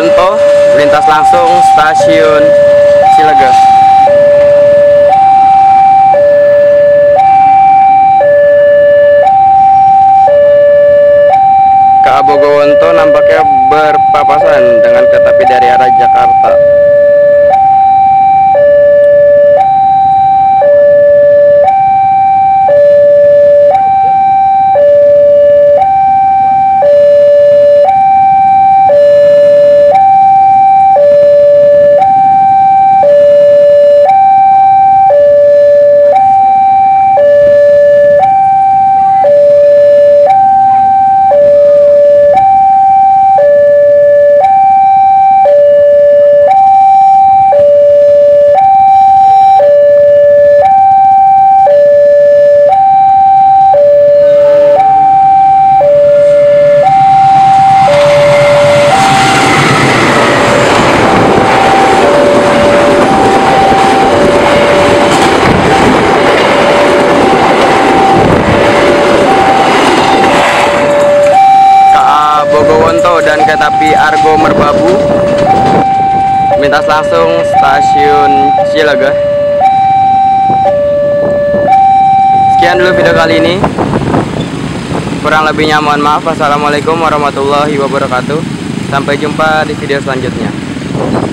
Bogowonto, melintas langsung stasiun Cilegon. KA Bogowonto nampaknya berpapasan dengan kereta api dari arah Jakarta. Bogowonto dan kereta api Argo Merbabu melintas langsung stasiun Cilegon. Sekian dulu video kali ini, kurang lebihnya mohon maaf. Wassalamualaikum warahmatullahi wabarakatuh. Sampai jumpa di video selanjutnya.